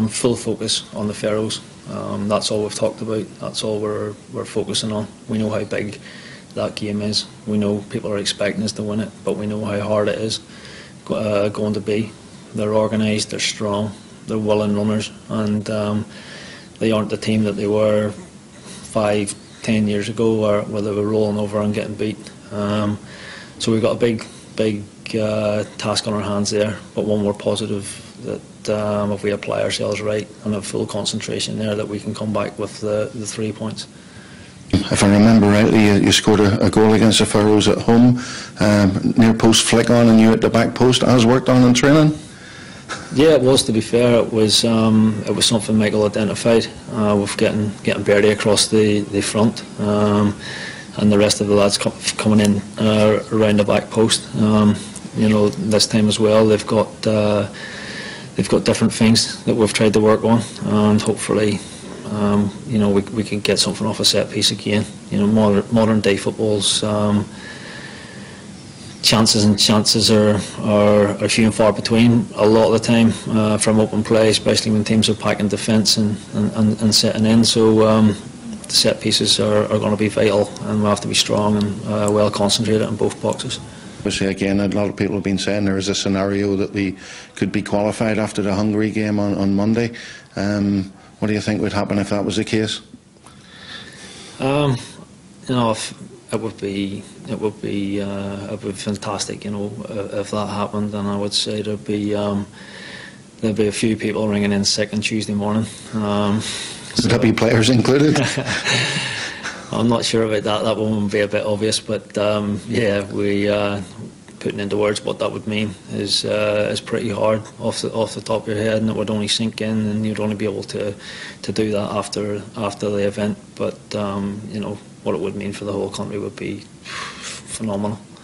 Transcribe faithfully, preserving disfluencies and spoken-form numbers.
um, full focus on the Faroes. Um, that's all we've talked about. That's all we're we're focusing on. We know how big that game is. We know people are expecting us to win it, but we know how hard it is uh, going to be. They're organised, they're strong, they're willing runners, and um, they aren't the team that they were five, ten years ago, where, where they were rolling over and getting beat. Um, so we've got a big, big uh, task on our hands there, but one more positive, that um, if we apply ourselves right and have full concentration there, that we can come back with the, the three points. If I remember rightly, you, you scored a, a goal against the Faroes at home, um, near post flick on, and you at the back post, as worked on in training. Yeah, it was. To be fair, it was um, it was something Michael identified uh, with getting getting Bertie across the the front, um, and the rest of the lads com coming in uh, around the back post. Um, you know, this time as well, they've got uh, they've got different things that we've tried to work on, and hopefully, um, you know, we we can get something off a set piece again. You know, modern modern day football's Um, chances and chances are, are, are few and far between a lot of the time uh, from open play, especially when teams are packing defence and, and, and setting in. So um, the set pieces are, are going to be vital, and we have to be strong and uh, well concentrated in both boxes. Obviously, again, a lot of people have been saying there is a scenario that we could be qualified after the Hungary game on, on Monday. Um, what do you think would happen if that was the case? Um, you know, if, It would be, it would be, uh, it would be fantastic, you know, if that happened. And I would say there'd be, um, there'd be a few people ringing in sick on Tuesday morning. Um, Would so that be players included? I'm not sure about that. That one would be a bit obvious, but um, yeah, we uh, putting into words what that would mean is uh, is pretty hard off the off the top of your head, and it would only sink in, and you'd only be able to to do that after after the event. But um, you know, what it would mean for the whole country would be phenomenal.